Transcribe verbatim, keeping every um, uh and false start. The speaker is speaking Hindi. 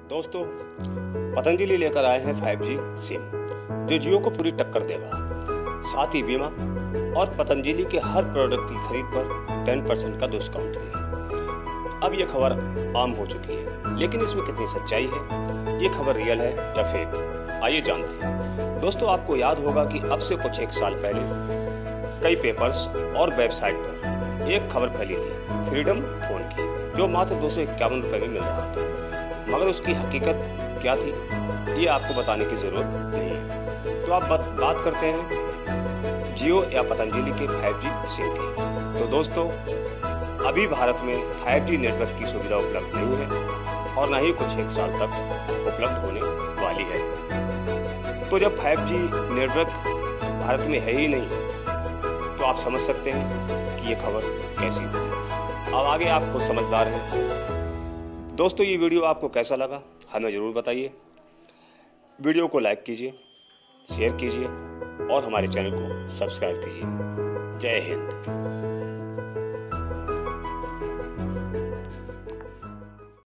दोस्तों, पतंजलि लेकर आए हैं फाइव जी सिम जो जियो को पूरी टक्कर देगा। साथ ही बीमा और पतंजलि के हर प्रोडक्ट की खरीद पर टेन परसेंट का डिस्काउंट भी है। अब ये खबर आम हो चुकी है, लेकिन इसमें कितनी सच्चाई है, ये खबर रियल है या फेक, आइए जानते हैं। दोस्तों, आपको याद होगा कि अब से कुछ एक साल पहले कई पेपर्स और वेबसाइट पर एक खबर फैली थी फ्रीडम फोन की, जो मात्र दो सौ इक्यावन रुपये में मिल रहा था। मगर उसकी हकीकत क्या थी, ये आपको बताने की जरूरत नहीं है। तो आप बात, बात करते हैं जियो या पतंजलि के फाइव जी सिम की। तो दोस्तों, अभी भारत में फाइव जी नेटवर्क की सुविधा उपलब्ध नहीं है और न ही कुछ एक साल तक उपलब्ध होने वाली है। तो जब फाइव जी नेटवर्क भारत में है ही नहीं, तो आप समझ सकते हैं कि ये खबर कैसी है। अब आगे आप खुद समझदार हैं। दोस्तों, ये वीडियो आपको कैसा लगा हमें ज़रूर बताइए। वीडियो को लाइक कीजिए, शेयर कीजिए और हमारे चैनल को सब्सक्राइब कीजिए। जय हिंद।